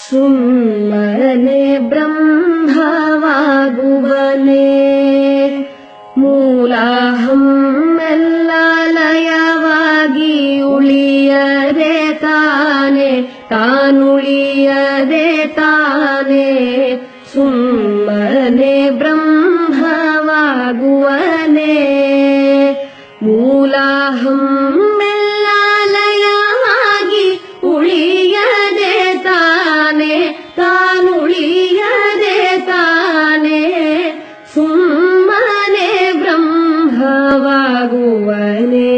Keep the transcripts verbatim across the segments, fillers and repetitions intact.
ಸುಮ್ಮನೆ ಬ್ರಹ್ಮವಾಗುವನೇ ಮೂಲಾಹಮ್ಮೆಲ್ಲ ಲಯವಾಗಿ ಉಳಿಯದೆ ತಾನೆ ತಾನುಳಿಯದೆ ತಾನೆ ಸುಮ್ಮನೆ ಬ್ರಹ್ಮವಾಗುವನೇ ಮೂಲಾಹಮ್ಮೆಲ್ಲ ಲಯವಾಗಿ ಉಳಿಯದೆ ತಾನೆ ತಾನುಳಿಯದೆ ತಾನೆ ಸುಮ್ಮನೆ ಬ್ರಹ್ಮವಾಗುವನೇ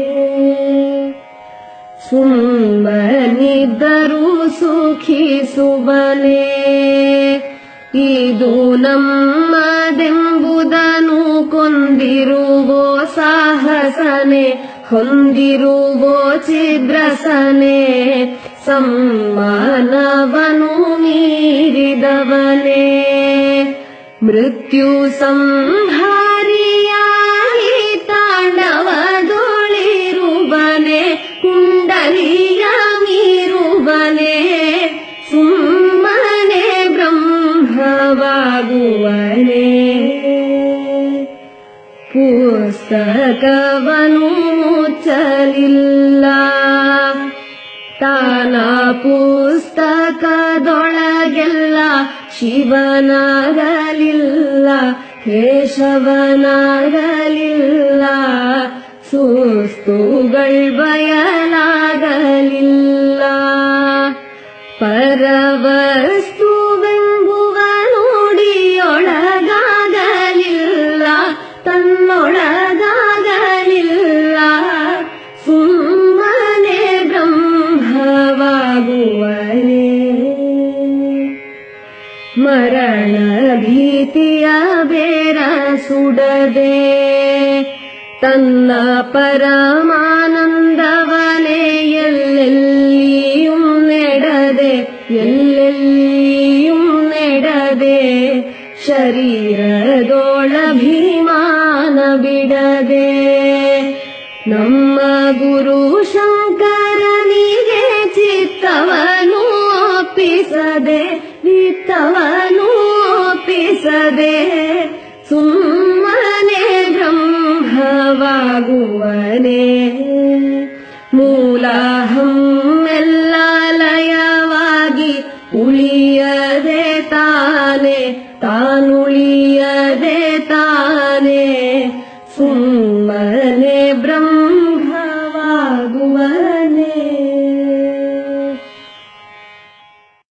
ಸುಮ್ಮನಿದ್ದರೂ ಸುಖಿಸುವನೇ ಇದು ನಮ್ಮದೆಂಬುದನ್ನು ಕೊಂದಿರುವೋ ಸಾಹಸನೆ ಹೊಂದಿರುವೋ ಛಿದ್ರಸನೆ ಸಮ್ಮಾನವನು ಮೀರಿದವನೇ ಮೃತ್ಯು ಸಂಹಾರಿಯಾಗಿ ತಾಂಡವದೊಳಿರುವನೇ ಕುಂಡಲಿಯ ಮೀರುವನೇ ಸುಮ್ಮನೆ ಬ್ರಹ್ಮವಾಗುವನೇ ಪುಸ್ತಕವನು ಮುಚ್ಚಲಿಲ್ಲ ತಾನ ಪುಸ್ತಕದೊಳಗೆಲ್ಲ ಶಿವನಾಗಲಿಲ್ಲ ಕೇಶವನಾಗಲಿಲ್ಲ ಸುಸ್ತುಗಳ್ ಬಯಲಾಗಲಿಲ್ಲ ಪರವಸ್ತುವೆಂಬುವ ನುಡಿಯೊಳಗಾಗಲಿಲ್ಲ ತನ್ನೊಳಗಾಗಲಿಲ್ಲ ಸುಮ್ಮನೆ ಬ್ರಹ್ಮವಾಗುವನೇ ಮರಣ ಭೀತಿಯ ಬೇರ ಸುಡದೆ ತನ್ನ ಪರಮಾನಂದವನೇ ಎಲ್ಲೆಲ್ಲಿಯೂ ನೆಡದೆ ಎಲ್ಲೆಲ್ಲಿಯೂ ನೆಡದೆ ಶರೀರದೊಳಭಿಮಾನ ಬಿಡದೆ ನಮ್ಮ ಗುರು ಶಂಕರನಿಗೆ ಚಿತ್ತವನು ಒಪ್ಪಿಸದೆ